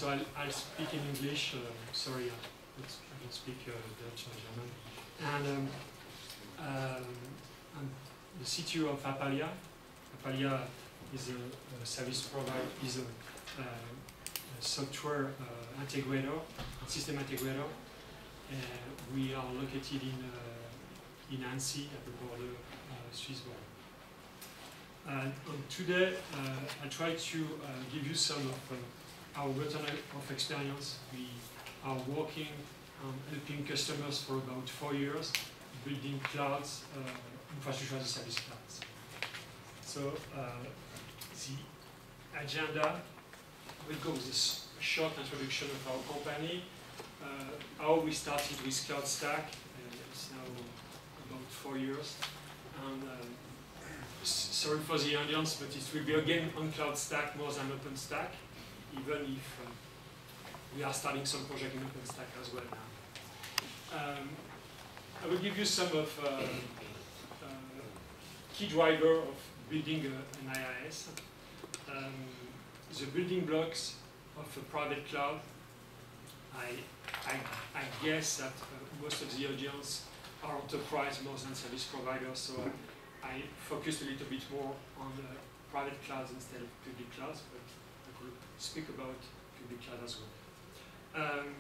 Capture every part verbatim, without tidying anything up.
so I'll, I'll speak in English. Uh, sorry, I don't, I don't speak uh, Dutch or German. And um, um, I'm the C T O of Appalia. Appalia is a, a service provider, is a, uh, a software uh, integrator, a system integrator. Uh, we are located in uh, in Annecy at the border, uh, Swiss border. And today, uh, I try to uh, give you some of uh, our return of experience. We are working on helping customers for about four years, building clouds, uh, infrastructure as a service clouds. So uh, the agenda will go with this short introduction of our company, uh, how we started with CloudStack. Uh, it's now about four years. And, um, sorry for the audience, but it will be again on CloudStack more than OpenStack, even if uh, we are starting some project in OpenStack as well now. Um, I will give you some of uh, uh, key driver of building a, an I I S. Um, the building blocks of a private cloud. I, I, I guess that uh, most of the audience are enterprise more than service providers, so I, I focused a little bit more on uh, private clouds instead of public clouds, but I could speak about public cloud as well. Um,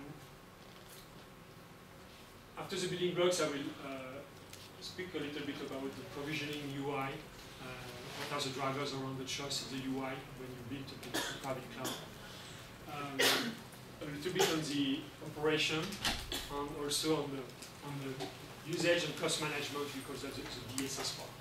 after the building blocks, I will uh, speak a little bit about the provisioning U I, uh, what are the drivers around the choice of the U I when you build a, a private cloud. Um, a little bit on the operation, and also on the, on the usage and cost management because of the, the D S S part.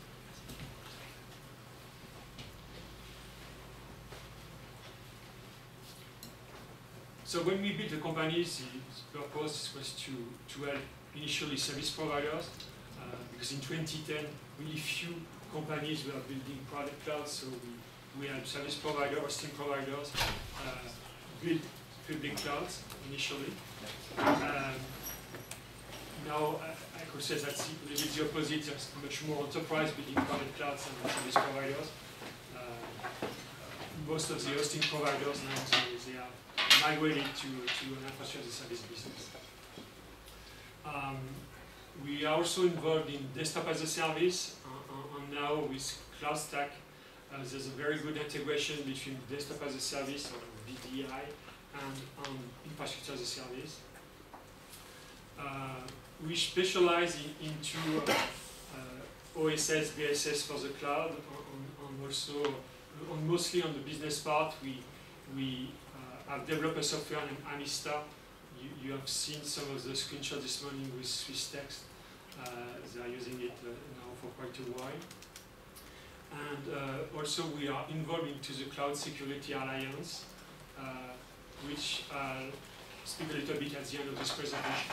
So when we built the companies, the purpose was to, to help initially service providers, uh, because in twenty ten, really few companies were building private clouds, so we, we help service providers, hosting providers, uh, build public clouds initially. Um, now, I, I could say that's a little bit the opposite. There's much more enterprise building private clouds than service providers. Uh, most of the hosting providers now, they, they are migrated to, to an infrastructure as a service business. Um, we are also involved in desktop as a service, uh, and now with CloudStack, uh, there's a very good integration between desktop as a service, or D D I, and um, infrastructure as a service. Uh, we specialize in, into uh, uh, O S S, B S S for the cloud, and also, on mostly on the business part, we, we I've developed a software named Amista. You, you have seen some of the screenshots this morning with SwissText. Uh, they are using it uh, now for quite a while. And uh, also we are involved into the Cloud Security Alliance, uh, which I'll speak a little bit at the end of this presentation.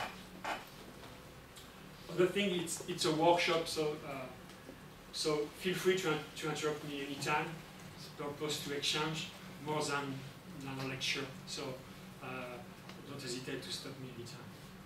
Other thing, it's, it's a workshop, so, uh, so feel free to, to interrupt me anytime. It's the purpose to exchange more than than a lecture, so uh, don't hesitate to stop me anytime.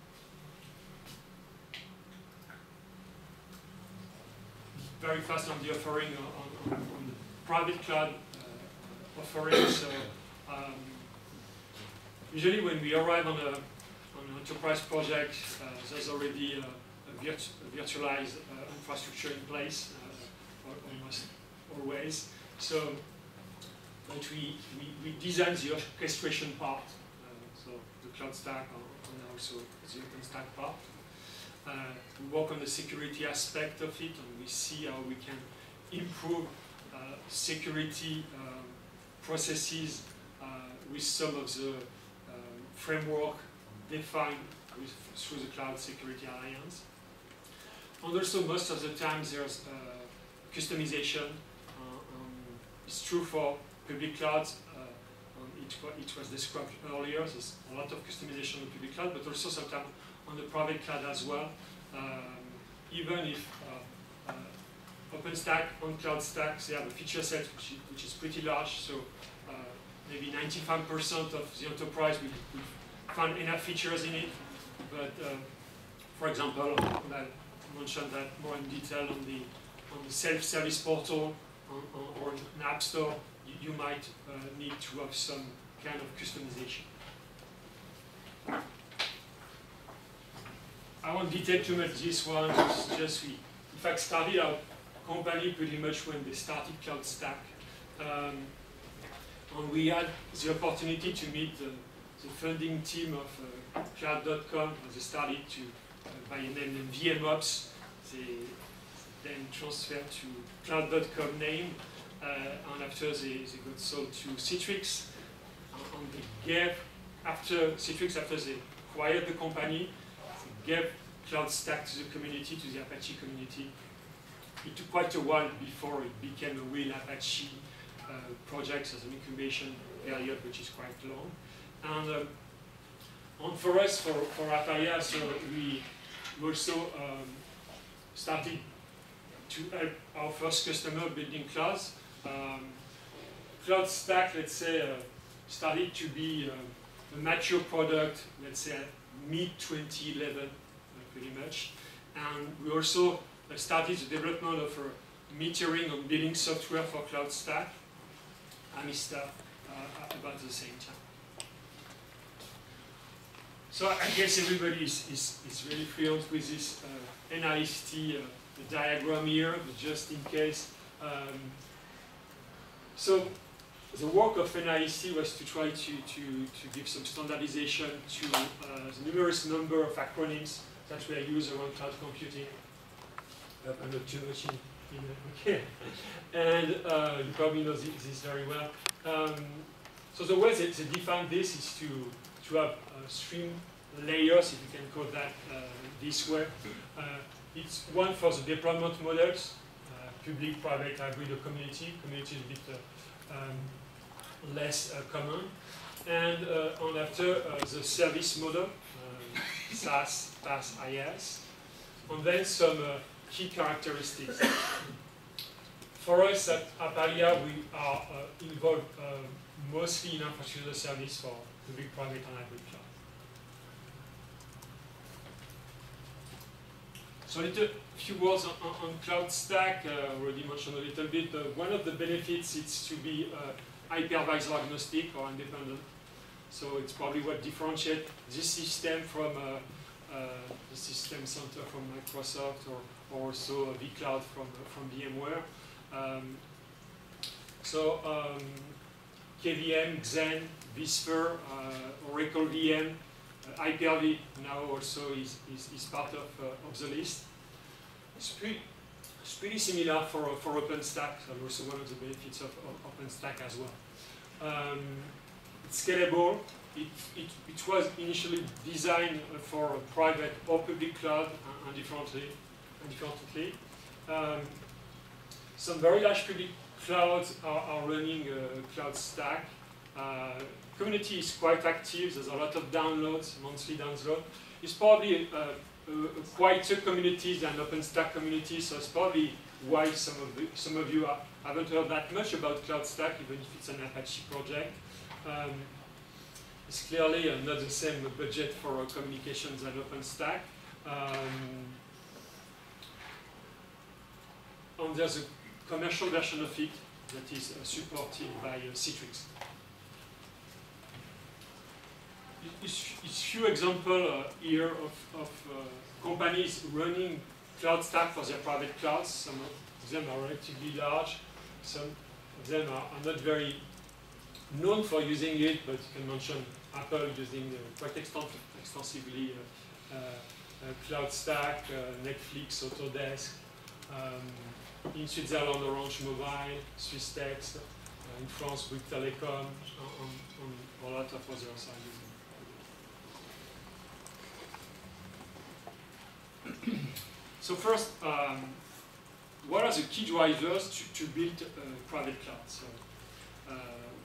Very fast on the offering on, on, on the private cloud uh, offering. So um, usually when we arrive on, a, on an enterprise project, uh, there's already a, a, virt a virtualized uh, infrastructure in place, uh, almost always. So But we, we, we design the orchestration part, uh, so the CloudStack and also the OpenStack part. Uh, we work on the security aspect of it, and we see how we can improve uh, security um, processes uh, with some of the um, framework defined with, through the Cloud Security Alliance. And also most of the time there's uh, customization. Uh, um, it's true for public clouds, uh, it, it was described earlier, there's a lot of customization on public cloud, but also sometimes on the private cloud as well. Um, even if uh, uh, OpenStack and CloudStack, they have a feature set which is, which is pretty large, so uh, maybe ninety-five percent of the enterprise will, will find enough features in it. But uh, for example, and I mentioned that more in detail on the, on the self-service portal on, on, or an app store, you might uh, need to have some kind of customization. I won't detail too much this one, just, just we, in fact, started our company pretty much when they started CloudStack. Um, and we had the opportunity to meet the, the funding team of uh, Cloud dot com. They started to, uh, by a name named V M Ops. They then transferred to Cloud dot com name, uh, and after they, they got sold to Citrix. And, and they gave, after Citrix, after they acquired the company, they gave CloudStack to the community, to the Apache community. It took quite a while before it became a real Apache uh, project as an incubation period, which is quite long. And, um, and for us, for, for Apalia, so we also um, started to help our first customer building clouds. Um, CloudStack, let's say, uh, started to be uh, a mature product, let's say mid twenty eleven, uh, pretty much. And we also uh, started the development of a metering and billing software for CloudStack, Amista, uh, about the same time. So I guess everybody is, is, is really fluent with this uh, N I S T uh, the diagram here, but just in case. Um, so the work of N I S T was to try to, to, to give some standardization to uh, the numerous number of acronyms that were used around cloud computing. Uh, I'm not too much in, in okay. And uh, you probably know this, this very well. Um, so the way they, they define this is to, to have uh, stream layers, if you can call that uh, this way. Uh, it's one for the deployment models, uh, public, private, hybrid, or community. Community is a bit uh, um, less uh, common. And, uh, and after uh, the service model, uh, SaaS, PaaS, IaaS. And then some uh, key characteristics. For us at Apalia, we are uh, involved uh, mostly in infrastructure as a service for public, private, and hybrid cloud. So a little, few words on, on, on CloudStack. Uh, already mentioned a little bit. Uh, one of the benefits is to be uh, hypervisor agnostic or independent. So it's probably what differentiates this system from uh, uh, the System Center from Microsoft, or, or also vCloud from from VMware. Um, so um, K V M, Xen, vSphere, uh, Oracle V M. Uh, Hyper-V now also is, is, is part of, uh, of the list. It's pretty, it's pretty similar for, for OpenStack, so also one of the benefits of, of OpenStack as well. Um, it's scalable. It, it, it was initially designed for a private or public cloud, uh, indifferently. indifferently. Um, some very large public clouds are, are running uh, CloudStack. Uh, community is quite active. There's a lot of downloads, monthly downloads. It's probably a, a, a quieter community than OpenStack community, so it's probably why some of the, some of you are, haven't heard that much about CloudStack, even if it's an Apache project. Um, it's clearly uh, not the same budget for uh, communications than OpenStack. Um, and there's a commercial version of it that is uh, supported by uh, Citrix. It's, it's few examples uh, here of, of uh, companies running CloudStack for their private clouds. Some of them are relatively large. Some of them are, are not very known for using it, but you can mention Apple using uh, quite extens extensively uh, uh, uh, CloudStack, uh, Netflix, Autodesk. Um, in Switzerland, Orange Mobile, Swisstext. Uh, in France, Bouygues Telecom, and, and a lot of others are using. So first, um, what are the key drivers to, to build uh, private cloud? So, uh,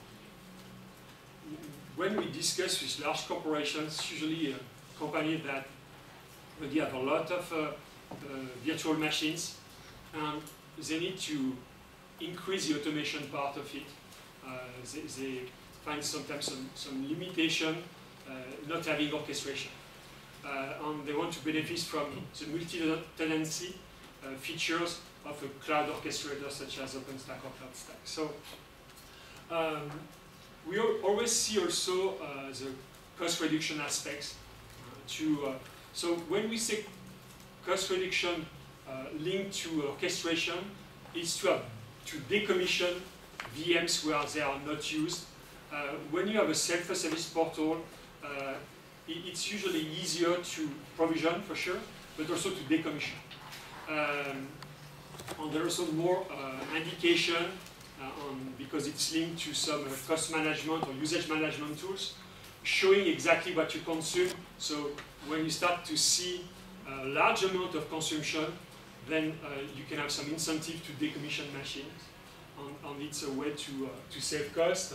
when we discuss with large corporations, usually uh, companies that already have a lot of uh, uh, virtual machines, and they need to increase the automation part of it. Uh, they, they find sometimes some, some limitation uh, not having orchestration. Uh, and they want to benefit from the multi-tenancy uh, features of a cloud orchestrator such as OpenStack or CloudStack. So um, we always see also uh, the cost reduction aspects. Uh, to, uh, so when we say cost reduction uh, linked to orchestration, it's to, have, to decommission V Ms where they are not used. Uh, when you have a self-service portal, uh, it, it's usually easier to provision for sure, but also to decommission. Um, and there's also more uh, indication uh, on, because it's linked to some uh, cost management or usage management tools, showing exactly what you consume. So when you start to see a large amount of consumption, then uh, you can have some incentive to decommission machines, and, and it's a way to, uh, to save cost.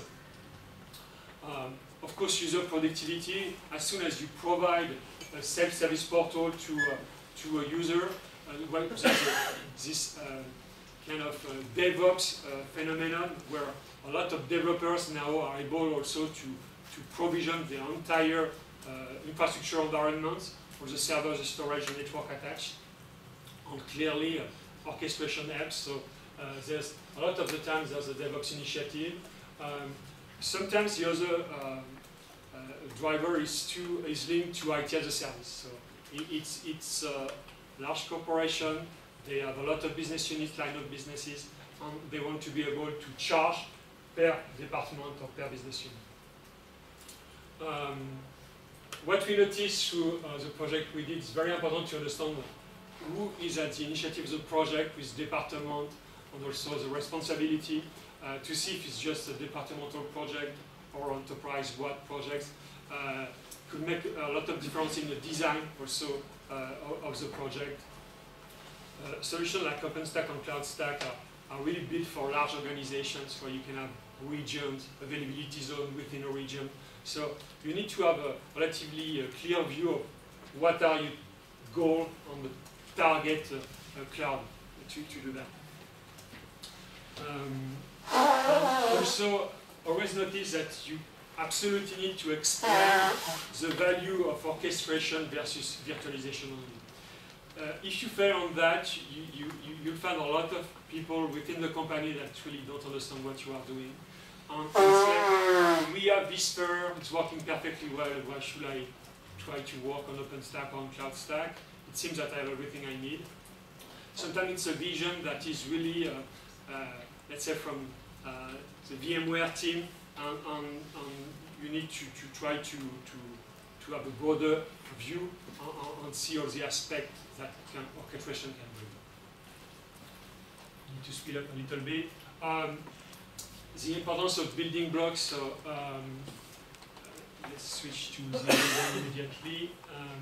Um, of course, user productivity, as soon as you provide a self-service portal to, uh, to a user, uh, well, there's a, this uh, kind of uh, DevOps uh, phenomenon where a lot of developers now are able also to, to provision the entire uh, infrastructure environment for the server, the storage, the network attached. And clearly, uh, orchestration helps. So uh, there's a lot of the time there's a DevOps initiative. Um, sometimes the other uh, uh, driver is to is linked to I T as a service. So it, it's it's a large corporation. They have a lot of business units, line of businesses, and they want to be able to charge per department or per business unit. Um, what we noticed through uh, the project we did is very important to understand who is at the initiative of the project with department and also the responsibility uh, to see if it's just a departmental project or enterprise-wide projects. Uh, could make a lot of difference in the design also uh, of the project. Uh, solutions like OpenStack and CloudStack are, are really built for large organizations where you can have regions, availability zone within a region. So you need to have a relatively uh, clear view of what are your goals on the target uh, uh, cloud to, to do that. Um, also, always notice that you absolutely need to explain the value of orchestration versus virtualization only. Uh, if you fail on that, you, you, you, you'll find a lot of people within the company that really don't understand what you are doing. And say, we have Visper, it's working perfectly well, why should I try to work on OpenStack or on CloudStack? It seems that I have everything I need. Sometimes it's a vision that is really, uh, uh, let's say, from uh, the VMware team, and, and, and you need to, to try to, to, to have a broader view and, and see all the aspects that can, orchestration can bring. Need to speed up a little bit. Um, the importance of building blocks, so um, let's switch to the other one immediately. Um,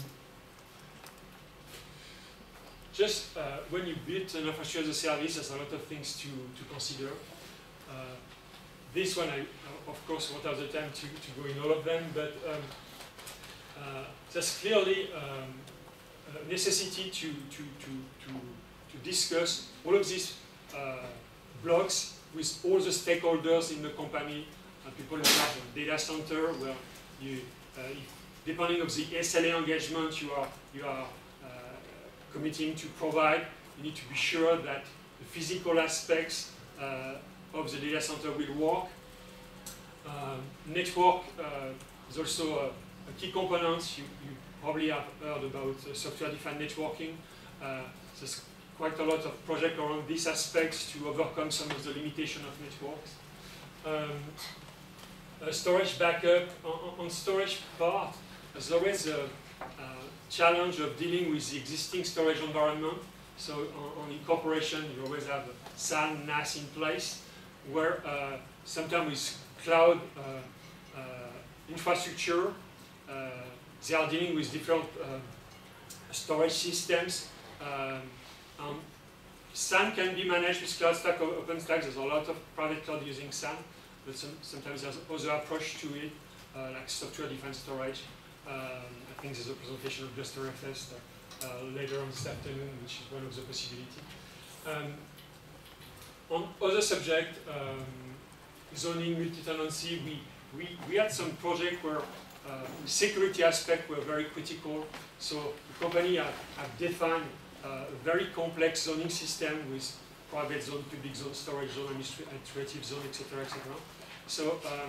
Just uh, when you build an infrastructure as a service, there's a lot of things to, to consider. Uh, this one, I, of course, won't have the time to, to go in all of them, but um, uh, there's clearly um, a necessity to, to, to, to, to discuss all of these uh, blocks with all the stakeholders in the company, and people in charge of data center, where you, uh, if, depending on the S L A engagement you are, you are committing to provide, you need to be sure that the physical aspects uh, of the data center will work. Uh, network uh, is also a, a key component. You, you probably have heard about uh, software-defined networking. Uh, there's quite a lot of projects around these aspects to overcome some of the limitations of networks. Um, uh, storage backup. On, on storage part, there's always a uh, challenge of dealing with the existing storage environment. So on, on incorporation, you always have S A N, N A S in place, where uh, sometimes with cloud uh, uh, infrastructure, uh, they are dealing with different uh, storage systems. Um, and S A N can be managed with CloudStack or OpenStack. There's a lot of private cloud using S A N, but some, sometimes there's other approach to it, uh, like software-defined storage. Um, I think there's a presentation of JustRFS uh, uh, later on this afternoon, which is one of the possibilities. Um, on other subject, um, zoning, multi-tenancy, we, we, we had some project where uh, security aspects were very critical. So the company have, have defined uh, a very complex zoning system with private zone, public zone, storage zone, administrative zone, et cetera, et cetera. So um,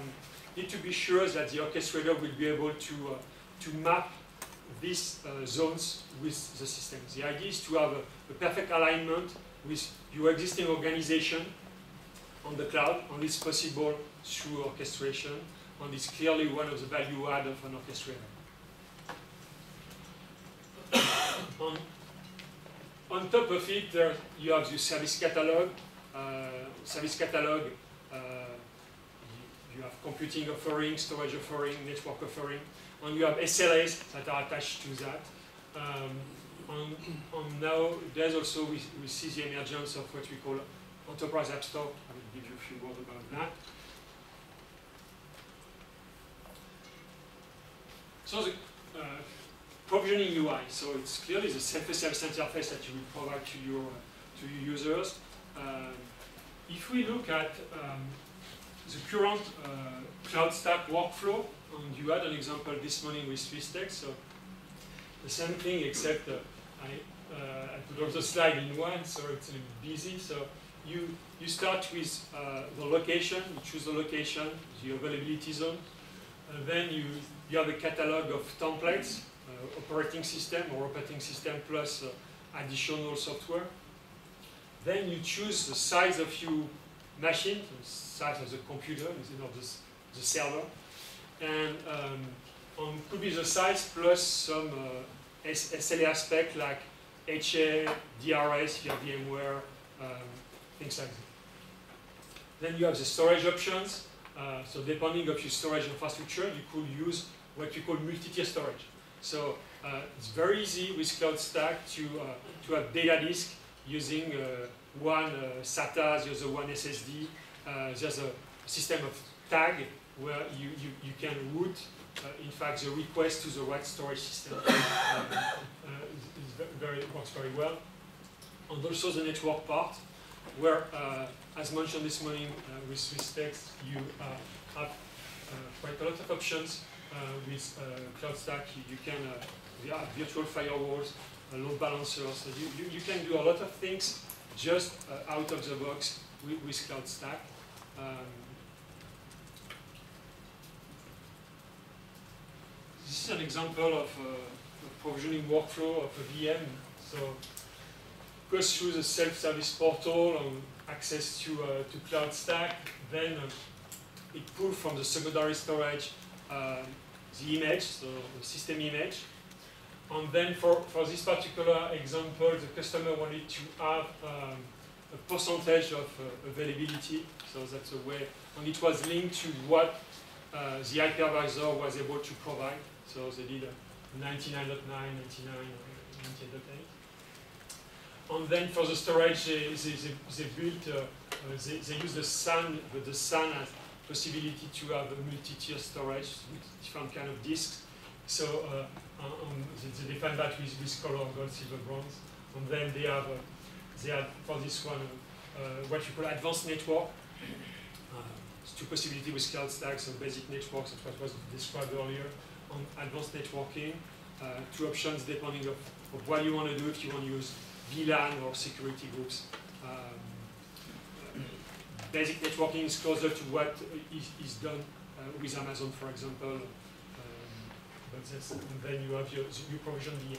need to be sure that the orchestrator will be able to, uh, to map these uh, zones with the system. The idea is to have a, a perfect alignment with your existing organization on the cloud, and it's possible through orchestration, and it's clearly one of the value add of an orchestrator. on, on top of it, there you have the service catalog. Uh, service catalog, uh, you, you have computing offering, storage offering, network offering, and you have S L As that are attached to that. Um, and, and now there's also, we, we see the emergence of what we call Enterprise App Store. I will give you a few words about that. So the uh, provisioning U I. So it's clearly the self-service interface that you will provide to your to your users. Um, if we look at um, the current uh, cloud stack workflow, and you had an example this morning with SwissTech, so the same thing except uh, I, uh, I put all the slide in one, so it's a little busy. So you you start with uh, the location, you choose the location, the availability zone, and then you you have a catalog of templates, uh, operating system or operating system plus uh, additional software. Then you choose the size of your machine, the size of the computer instead of the, the server, and um, on could be the size plus some uh, S L A aspect like H A, D R S, via VMware, um, things like that. Then you have the storage options. Uh, so depending on your storage infrastructure, you could use what you call multi-tier storage. So uh, it's very easy with Cloud Stack to uh, to have data disk using uh, one uh, SATA, the other one S S D. Uh, there's a system of tag where you, you, you can route, uh, in fact, the request to the right storage system. uh, uh, very, works very well. And also the network part, where, uh, as mentioned this morning uh, with SwissTech, you uh, have uh, quite a lot of options uh, with uh, Cloud Stack. You, you can uh, you have virtual firewalls, uh, load balancers. So you, you, you can do a lot of things just uh, out of the box with, with Cloud Stack. Um, this is an example of uh, a provisioning workflow of a V M. So goes through the self-service portal and access to, uh, to Cloud Stack. Then uh, it pulls from the secondary storage uh, the image, so the system image. And then for, for this particular example, the customer wanted to have um, a percentage of uh, availability. So that's a way, and it was linked to what uh, the hypervisor was able to provide. So they did ninety-nine dot nine, ninety-nine, ninety-eight dot eight. And then for the storage, they, they, they, they built, uh, uh, they, they use the SAN, but the SAN has possibility to have a multi-tier storage with different kind of disks. So uh, um, they, they define that with, with color, gold, silver, bronze. And then they have, uh, they have for this one, uh, what you call advanced network. Uh, two possibilities with Cloud Stack, so basic networks, that's what was described earlier. On advanced networking, uh, two options depending of, of what you want to do, if you want to use V LAN or security groups. Um, basic networking is closer to what is, is done uh, with Amazon, for example. Um, but that's, and then you have your, you provision V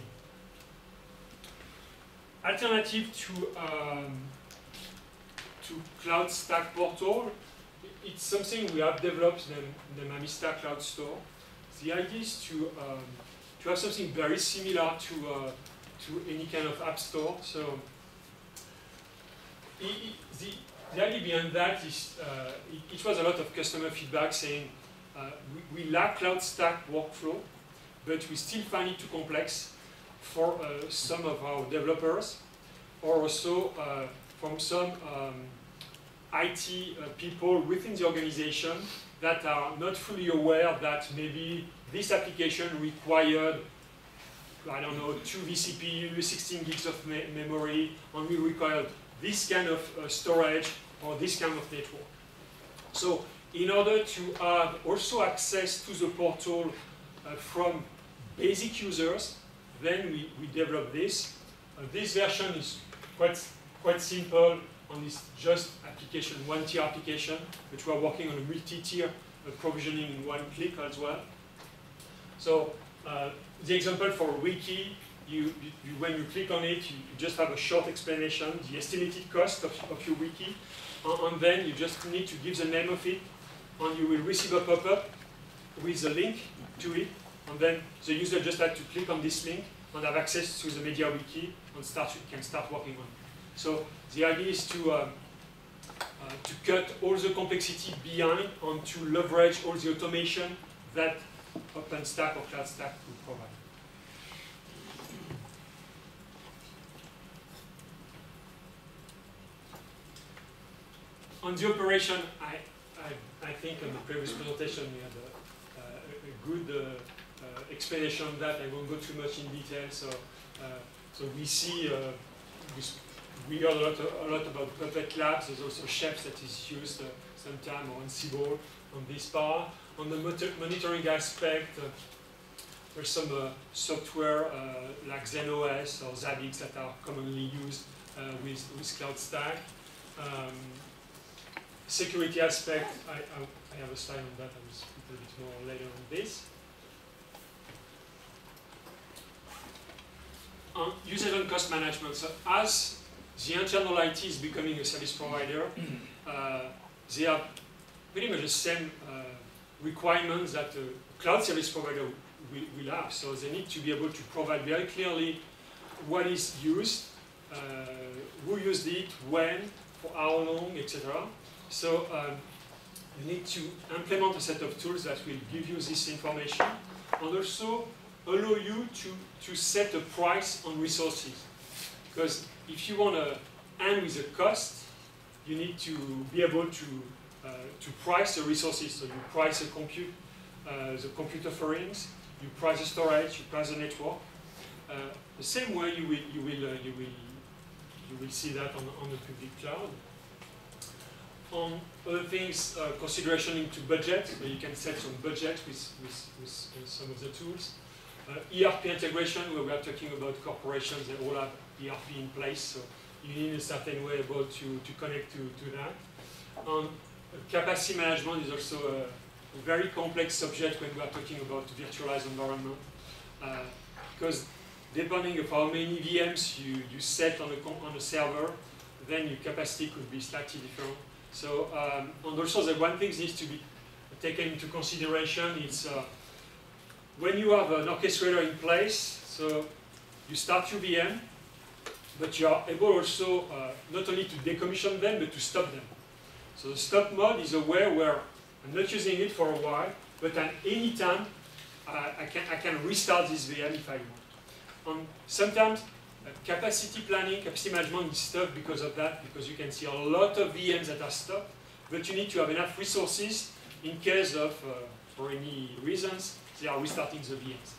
M. Alternative to um, to Cloud Stack Portal, it's something we have developed in the Mamista Cloud Store. The idea is to um, to have something very similar to uh, to any kind of app store. So it, it, the, the idea behind that is uh, it, it was a lot of customer feedback saying uh, we, we lack Cloud Stack workflow, but we still find it too complex for uh, some of our developers, or also uh, from some um, I T uh, people within the organization that are not fully aware that maybe this application required, I don't know, two V C P U, sixteen gigs of me memory, and we required this kind of uh, storage or this kind of network. So in order to have also access to the portal uh, from basic users, then we, we develop this. Uh, this version is quite, quite simple, and it's just application, one tier application, but we are working on a multi-tier uh, provisioning in one click as well. So uh, the example for Wiki, you, you, you, when you click on it, you, you just have a short explanation, the estimated cost of, of your wiki, and, and then you just need to give the name of it, and you will receive a pop-up with a link to it, and then the user just has to click on this link and have access to the MediaWiki and start, can start working on it. So the idea is to, um, uh, to cut all the complexity behind and to leverage all the automation that OpenStack or CloudStack will provide. On the operation, I, I, I think on the previous presentation we had a, a, a good uh, uh, explanation of that. I won't go too much in detail. So, uh, so we see, uh, we, we heard a lot, a lot about Puppet Labs. There's also Chef that is used uh, sometime, or Ansible on this part. On the monitoring aspect, uh, there's some uh, software uh, like ZenOS or Zabbix that are commonly used uh, with, with CloudStack. Um, security aspect, I, I, I have a slide on that. I will speak a bit more later on this. On usage and cost management, so as the internal I T is becoming a service provider, uh, they have pretty much the same uh, requirements that a cloud service provider will, will have. So they need to be able to provide very clearly what is used, uh, who used it, when, for how long, et cetera. So um, you need to implement a set of tools that will give you this information and also allow you to, to set a price on resources. Because if you want to end with a cost, you need to be able to, uh, to price the resources. So you price the compute, uh, the compute offerings, you price the storage, you price the network. Uh, the same way you will, you will, uh, you will, you will see that on, on the public cloud. On other things, uh, consideration into budget, so you can set some budget with, with, with, with some of the tools. Uh, E R P integration, where we are talking about corporations, they all have E R P in place, so you need a certain way able to, to connect to, to that. Um, capacity management is also a, a very complex subject when we are talking about virtualized environment, uh, because depending on how many V Ms you, you set on a, on a server, then your capacity could be slightly different. So, um, and also the one thing needs to be taken into consideration is uh, when you have an orchestrator in place, so you start your V M, but you are able also uh, not only to decommission them, but to stop them. So the stop mode is a way where I'm not using it for a while, but at any time uh, I, can, I can restart this V M if I want. And sometimes Uh, capacity planning, capacity management is tough because of that, because you can see a lot of V Ms that are stopped, but you need to have enough resources in case of, uh, for any reasons, they are restarting the V Ms.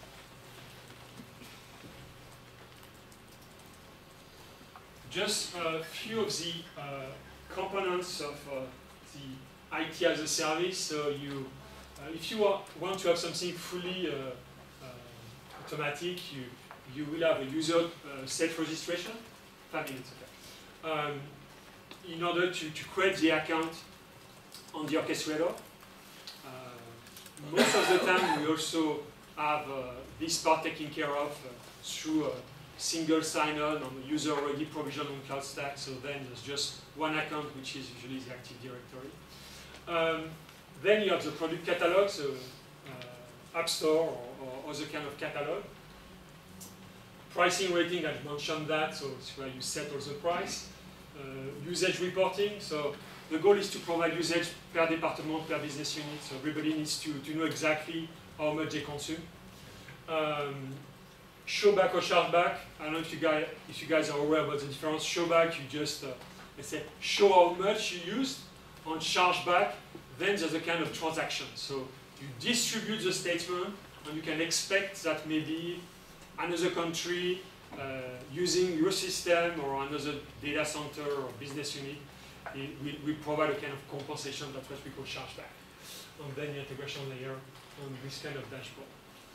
Just a few of the uh, components of uh, the I T as a service. So you, uh, if you are, want to have something fully uh, uh, automatic, you you will have a user uh, self-registration, five minutes, okay. Um, in order to, to create the account on the orchestrator. Uh, most of the time we also have uh, this part taken care of uh, through a single sign-on on the user already provisioned on CloudStack, so then there's just one account, which is usually the Active Directory. Um, then you have the product catalog, so uh, App Store or, or other kind of catalog. Pricing rating, I've mentioned that, so it's where you set all the price. Uh, usage reporting, so the goal is to provide usage per department, per business unit, so everybody needs to, to know exactly how much they consume. Um, show back or charge back, I don't know if you guys, if you guys are aware about the difference. Show back, you just, uh, let's say, show how much you used. On charge back, then there's a kind of transaction. So you distribute the statement, and you can expect that maybe another country uh, using your system or another data center or business unit, we, we provide a kind of compensation. That's what we call chargeback. And then the integration layer on this kind of dashboard.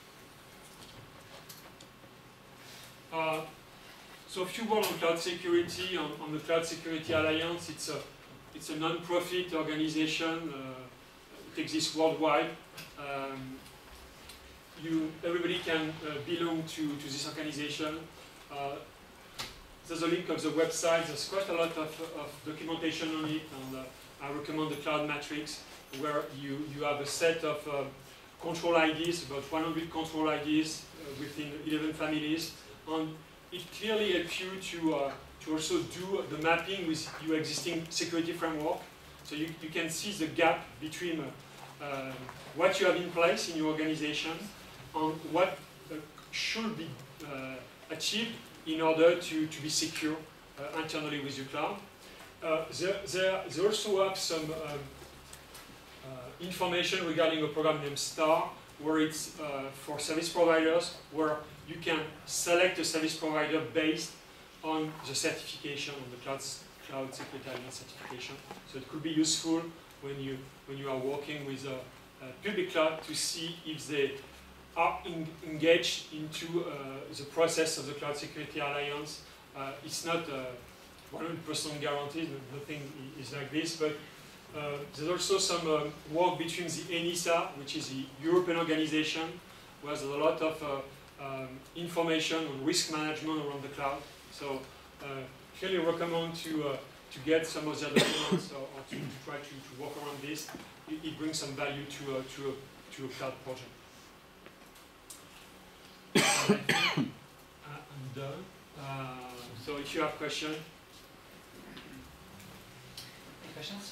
Uh, so a few words on cloud security. On, on the Cloud Security Alliance, it's a, it's a non-profit organization, uh, it exists worldwide. Um, you, everybody can uh, belong to, to this organization. Uh, there's a link of the website. There's quite a lot of, of documentation on it, and uh, I recommend the Cloud Matrix, where you, you have a set of uh, control I Ds, about one hundred control I Ds uh, within eleven families, and it clearly helps you to, uh, to also do the mapping with your existing security framework. So you, you can see the gap between uh, uh, what you have in place in your organization and what uh, should be uh, achieved in order to, to be secure uh, internally with your cloud. Uh, there, there, they also have some um, uh, information regarding a program named STAR, where it's uh, for service providers, where you can select a service provider based on the certification, on the cloud, cloud security alliance certification. So it could be useful when you, when you are working with a, a public cloud to see if they are in, engaged into uh, the process of the Cloud Security Alliance. Uh, it's not one hundred percent guaranteed, nothing is like this, but uh, there's also some um, work between the ENISA, which is the European organization, where there's a lot of uh, um, information on risk management around the cloud. So uh, clearly recommend to, uh, to get some of the documents or, or to, to try to, to work around this. It, it brings some value to, uh, to, a, to a cloud project. I think I'm done. Uh, so if you have questions. Any questions?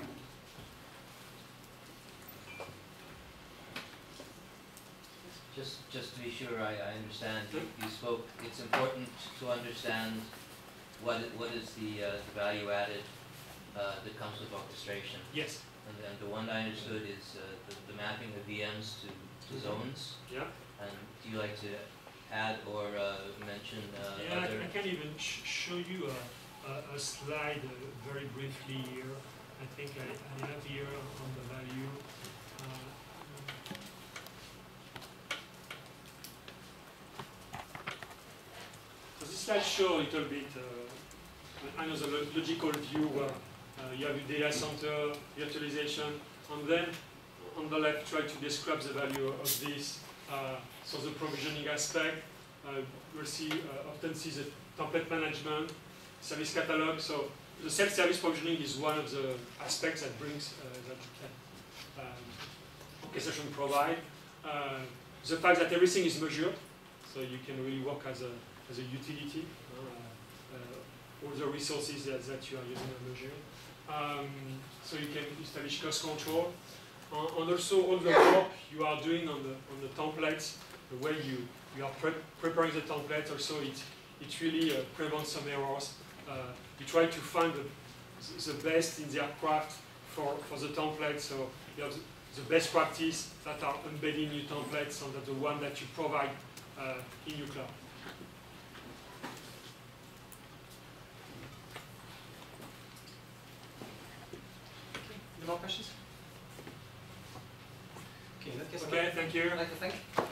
Just, just to be sure I, I understand, you, you spoke, it's important to understand what, it, what is the, uh, the value added uh, that comes with orchestration. Yes. And, and the one I understood is uh, the, the mapping of V Ms to, to zones. Yeah. And do you like to add or uh, mention uh, yeah, other? I, I can even sh show you a, a, a slide uh, very briefly here. I think I, I have here on the value. Uh, so this slide shows a little bit, uh, I know the logical view where uh, you have your data center, virtualization, and then on the left try to describe the value of this. Uh, so the provisioning aspect, uh, you'll see, uh, often see the template management, service catalog. So the self-service provisioning is one of the aspects that brings uh, that can um, orchestration provide. Uh, the fact that everything is measured, so you can really work as a as a utility. Uh, uh, all the resources that, that you are using are measured. Um, so you can establish cost control. Uh, and also all the work you are doing on the on the templates, the way you you are pre preparing the template. Also, it it really uh, prevents some errors. Uh, you try to find the, the best in the aircraft for for the template. So you have the, the best practice that are embedded in your templates, and that the one that you provide uh, in your cloud. Okay. Any more questions? Okay, in that case, Okay, thank you. I'd like to thank